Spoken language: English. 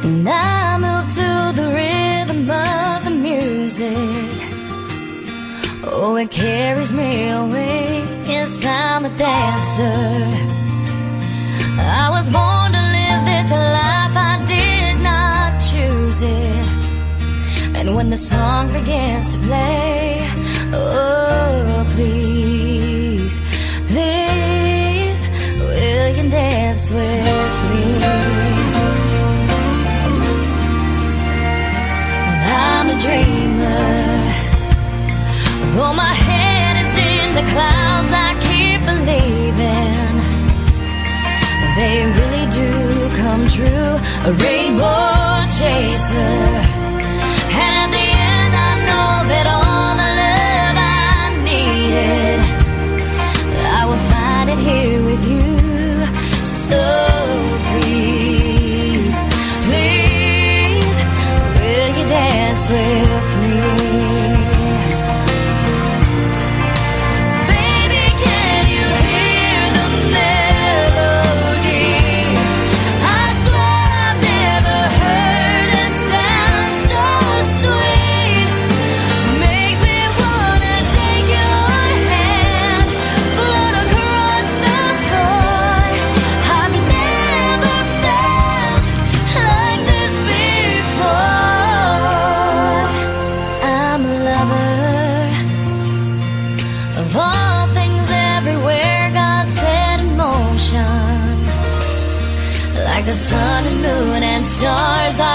And I move to the rhythm of the music. Oh, it carries me away. Yes, I'm a dancer. I was born to live this life, I did not choose it. And when the song begins to play, oh, please, please, will you dance with me? I'm a dreamer. Though my head is in the clouds, I keep believing they really do come true. A rainbow chaser. And at the end I know that all the love I needed, I will find it here with you. So please, please, will you dance with me? Of all things everywhere, God set in motion. Like the sun and moon and stars